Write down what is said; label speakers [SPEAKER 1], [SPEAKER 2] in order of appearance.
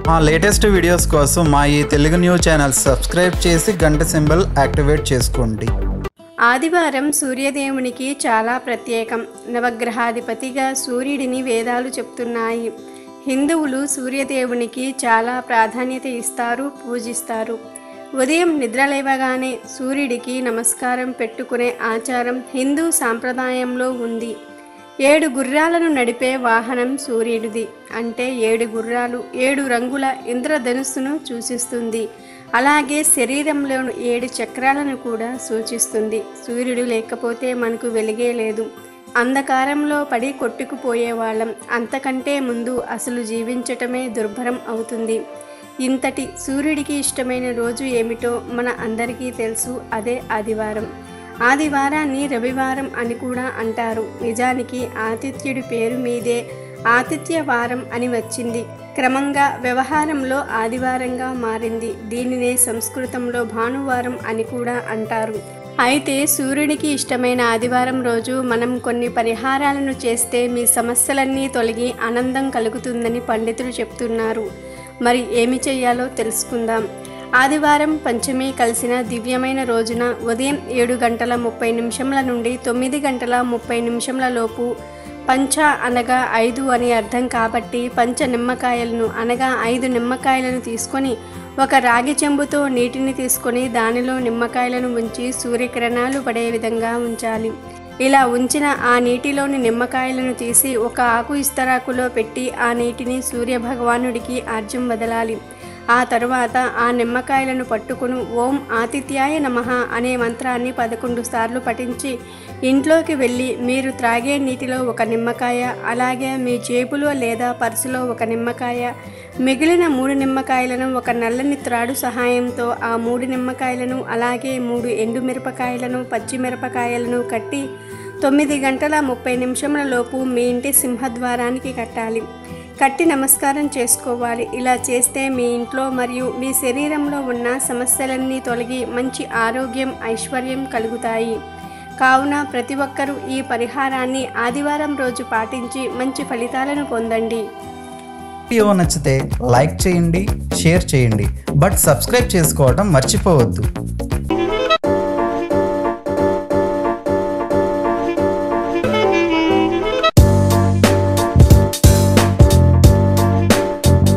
[SPEAKER 1] మా latest videos కోసం మా ఈ తెలుగు న్యూస్ ఛానల్ సబ్స్క్రైబ్ చేసి గంట సింబల్ యాక్టివేట్ చేసుకోండి.
[SPEAKER 2] ఆదివారం సూర్యదేవునికి చాలా ప్రత్యేకం. నవగ్రహాధిపతిగా సూర్యుడిని వేదాలు చెప్తున్నాయి. హిందువులు సూర్యదేవునికి చాలా ప్రాధాన్యత ఇస్తారు, పూజిస్తారు. ఉదయం నిద్రలేవగానే సూర్యుడికి నమస్కారం పెట్టుకునే ఆచారం హిందూ సాంప్రదాయంలో ఉంది. 7 గుర్రాలను నడిపే వాహనం సూర్యుడిది. అంటే 7 గుర్రాలు 7 రంగుల ఇంద్రధనుస్సును సూచిస్తుంది. అలాగే శరీరంలోని 7 చక్రాలను కూడా సూచిస్తుంది. సూర్యుడు లేకపోతే మనకు వెలుగే లేదు. అంధకారంలో పడి కొట్టుకుపోయేవాళ్ళం. అంతకంటే ముందు అసలు జీవించటమే దుర్భరం అవుతుంది. ఇంతటి సూర్యుడికి ఇష్టమైన రోజు ఏమిటో మన అందరికీ తెలుసు. అదే ఆదివారం. ఆదివారాన్ని రవివారం అని కూడా అంటారు. నిజానికి ఆతిథ్యుడి పేరు మీదే ఆతిథ్య వారం అని వచ్చింది. క్రమంగా వ్యవహారంలో ఆదివారంగా మారింది. దీనినే సంస్కృతంలో భానువారం అని కూడా అంటారు. అయితే సూర్యుడికి ఇష్టమైన ఆదివారం రోజు మనం కొన్ని పరిహారాలను చేస్తే మీ సమస్యలన్నీ తొలగి ఆనందం కలుగుతుందని పండితులు చెప్తున్నారు. మరి ఏమి చేయాలో తెలుసుకుందాం. ఆదివారం పంచమి కలిసిన దివ్యమైన రోజున ఉదయం 7:30 నుండి 9:30 లోపు పంచ అనగా 5 అని అర్థం కాబట్టి పంచ నిమ్మకాయలను అనగా 5 నిమ్మకాయలను తీసుకొని ఒక రాగి చెంబుతో నీటిని తీసుకొని దానిలో నిమ్మకాయలను ఉంచి సూర్యకిరణాలు పడే విధంగా ఉంచాలి. ఇలా ఉంచిన ఆ నీటిలోని నిమ్మకాయలను తీసి ఒక ఆకు ఇస్తరాకులో పెట్టి ఆ నీటిని సూర్యభగవానుడికి ఆర్జ్యం వదలాలి. ఆ తరువాత ఆ నిమ్మకాయలను పట్టుకుని ఓం ఆతిథ్యాయ నమః అనే మంత్రాన్ని 11 సార్లు పఠించి ఇంట్లోకి వెళ్ళి మీరు త్రాగే నీటిలో ఒక నిమ్మకాయ, అలాగే మీ జేబులో లేదా పర్సులో ఒక నిమ్మకాయ, మిగిలిన 3 నిమ్మకాయలను ఒక నల్లని త్రాడు సహాయంతో ఆ 3 నిమ్మకాయలను అలాగే 3 ఎండుమిరపకాయలను పచ్చిమిరపకాయలను కట్టి 9:30 లోపు మీ ఇంటి సింహద్వారానికి కట్టాలి. కట్టి నమస్కారం చేసుకోవాలి. ఇలా చేస్తే మీ ఇంట్లో మరియు మీ శరీరంలో ఉన్న సమస్యలన్నీ తొలగి మంచి ఆరోగ్యం, ఐశ్వర్యం కలుగుతాయి. కావున ప్రతి ఒక్కరూ ఈ పరిహారాన్ని ఆదివారం రోజు పాటించి మంచి ఫలితాలను పొందండి.
[SPEAKER 1] వీడియో నచ్చితే లైక్ చేయండి, షేర్ చేయండి, బట్ సబ్స్క్రైబ్ చేసుకోవడం మర్చిపోవద్దు.